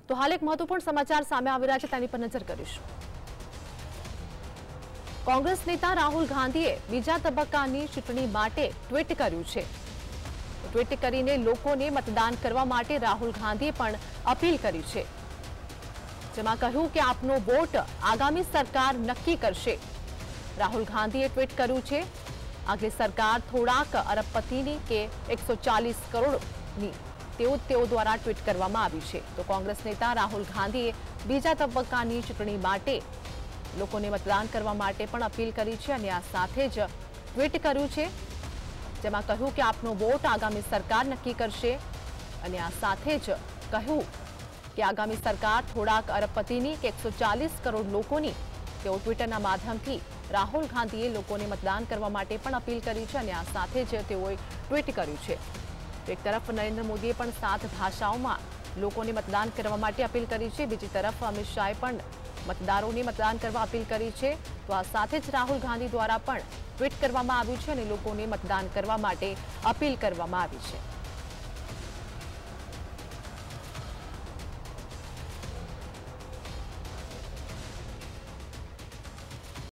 તો હાલ એક મહત્વપૂર્ણ સમાચાર સામે આવી રહ્યા છે, તેની પર નજર કરીશું। કોંગ્રેસ નેતા રાહુલ ગાંધીએ બીજા તબક્કાની ચૂંટણી માટે ટ્વીટ કર્યું છે। ટ્વીટ કરીને લોકોને મતદાન કરવા માટે રાહુલ ગાંધીએ પણ અપીલ કરી છે, જેમાં કહ્યું કે આપનો વોટ આગામી સરકાર નક્કી કરશે। રાહુલ ગાંધીએ ટ્વીટ કર્યું છે, આગલી સરકાર થોડાક અરબપતિની કે 140 કરોડની તેઓ દ્વારા ટ્વીટ કરવામાં આવી છે। તો કોંગ્રેસ નેતા રાહુલ ગાંધીએ બીજા તબક્કાની ચૂંટણી માટે લોકોને મતદાન કરવા માટે પણ અપીલ કરી છે અને આ સાથે જ ટ્વીટ કર્યું છે, જેમાં કહ્યું કે આપનો વોટ આગામી સરકાર નક્કી કરશે અને આ સાથે જ કહ્યું કે આગામી સરકાર થોડાક અરબપતિની કે 140 કરોડ લોકોની તેઓ ટ્વિટરના માધ્યમથી રાહુલ ગાંધીએ લોકોને મતદાન કરવા માટે પણ અપીલ કરી છે અને આ સાથે જ તેઓએ ટ્વીટ કર્યું છે। એક તરફ નરેન્દ્ર મોદીએ પણ 7 ભાષાઓમાં લોકોને મતદાન કરવા માટે અપીલ કરી છે, બીજી તરફ અમિત શાહે પણ મતદારોને મતદાન કરવા અપીલ કરી છે। તો આ સાથે જ રાહુલ ગાંધી દ્વારા પણ ટ્વીટ કરવામાં આવ્યું છે અને લોકોને મતદાન કરવા માટે અપીલ કરવામાં આવી છે।